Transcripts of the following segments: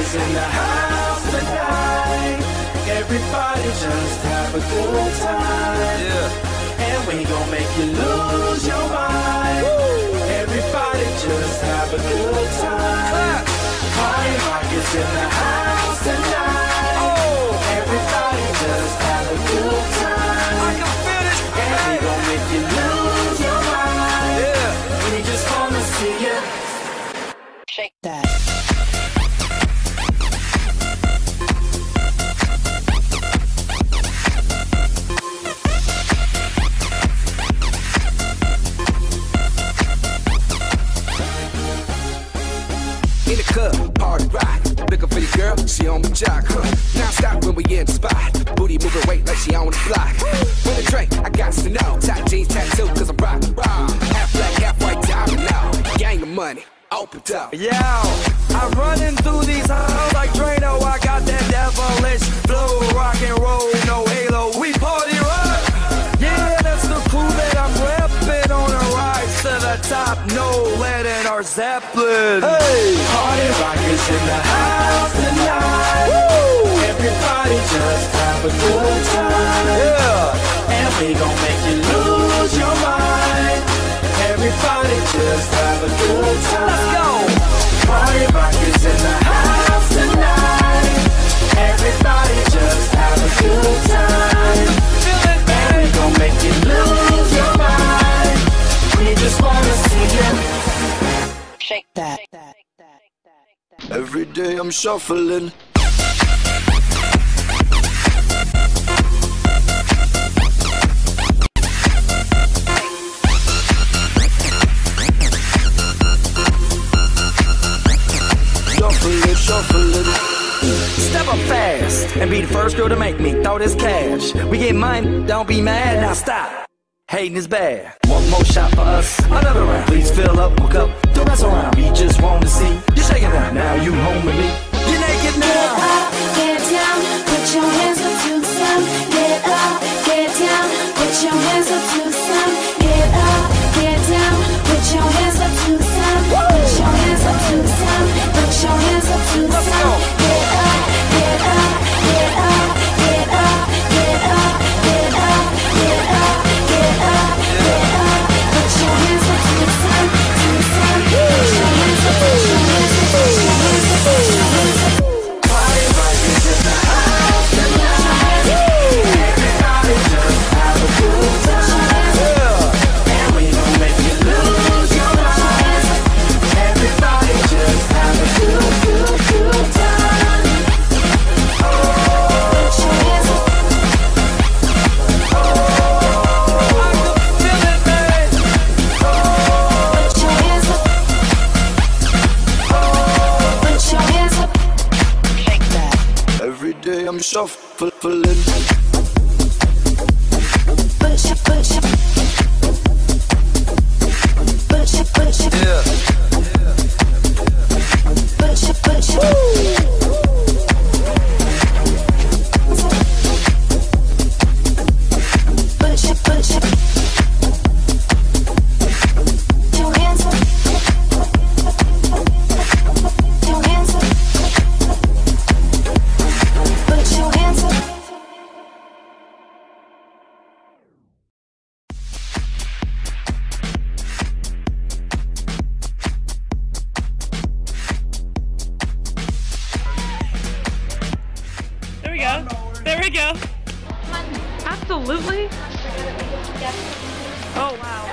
is in the house tonight. Everybody just have a good time. Yeah. And we gon' make you lose your mind. Woo. Everybody just have a good time. Party rock is in the house tonight. Oh. Everybody just have a good time. I can feel it. And we gon' make you lose your mind. Yeah. We just wanna see you shake that. In the club, party rock. Looking for your girl, she on the jock. Now stop when we in the spot. Booty moving weight like she on the block. With a drink, I got to know. Tight jeans, tattoo, cause I'm rock. Half black, half white, diamond now. Gang of money, open up. Yo, I'm running through these halls like Drano. I got that devilish flow, rock and roll, no halo. We party rock. Yeah, that's the crew that I'm repping on a rise to the top. No lead in our Zeppelin. Hey, party rock is in the house tonight. Woo! Everybody just have a good time. Yeah, and we gon' make you lose your mind. Everybody just have a good time. Let's go. Party rock is in the house tonight. Everybody just have a good time. Feel it, man. And we gon' make you lose your mind. We just wanna see you shake that. Every day I'm shuffling. Shuffling. Step up fast and be the first girl to make me throw this cash. We get mine, don't be mad, now stop. Hating is bad. One more shot for us, another round. Please fill up, hook up, don't mess around. We just want to see you shaking down. Now you home with me. You're naked now. Get up, get down, put your hands up to the sun. Get up, get down, put your hands up to the sun. Get up, get down, put your hands up to the sun. Put your hands up to the sun. Put your hands up to the sun. Get up, get up, get up, get up, get up, get up, get up, get up, get up. Put your hands up to the sun, to the sun. Put your hands up, put your hands up, put your hands up, put your hands up. Party rock is in the house tonight. Everybody just have a good time. Yeah. And we gon' make you lose your mind. Everybody just have a good time. Oh, put your hands up. Oh, I can feel it, man. Oh, Put your hands up. oh. Put your hands up. Shake that. Every day I'm shuffling. Put your, put your, put your, put your, Yeah. put your, put your. Put your, put your. Put your hands up. Put your hands up. Put your hands up. There we go. There we go. Absolutely. Oh wow.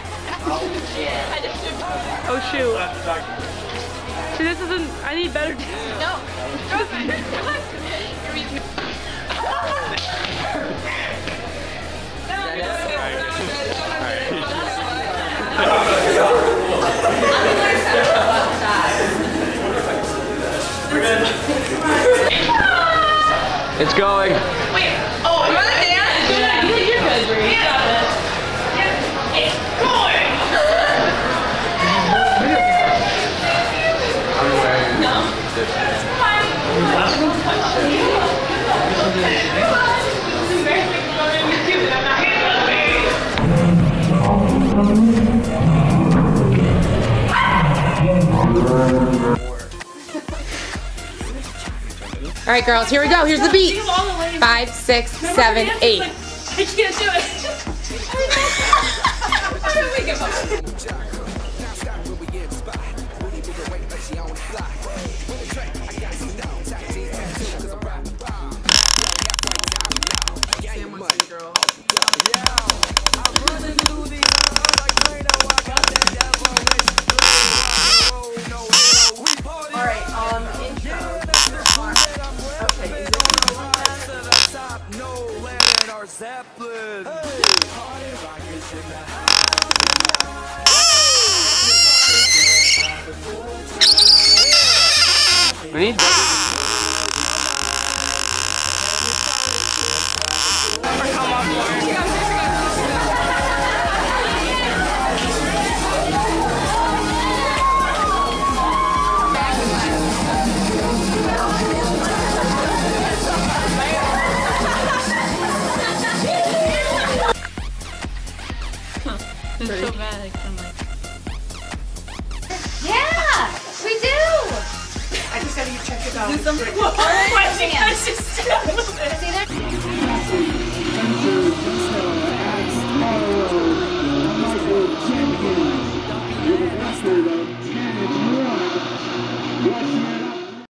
Oh shoot. See, this isn't. I need better. No. It's going. Wait. Oh, am I the dance? Yeah, you're good, Bree. You got this. It's going. No. It's fine. It's embarrassing going with you, but I'm not gonna right, girls, here we go. Here's the beat. 5, 6, 7, 8. I can't do it. How do we give up? Zeppelin. We need It's so bad. I'm like, Yeah, we do. I just gotta check it out. why did you guys just step with it? See there?